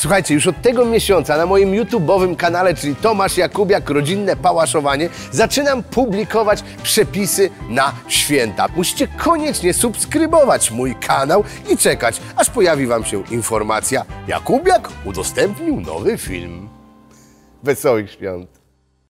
Słuchajcie, już od tego miesiąca na moim YouTube'owym kanale, czyli Tomasz Jakubiak, Rodzinne Pałaszowanie, zaczynam publikować przepisy na święta. Musicie koniecznie subskrybować mój kanał i czekać, aż pojawi wam się informacja: Jakubiak udostępnił nowy film. Wesołych świąt!